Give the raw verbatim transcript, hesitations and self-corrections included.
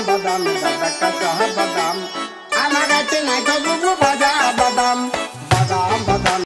বাদাম, এটা একটা শহর বাদাম। আমার কাছে নাই তো বুবু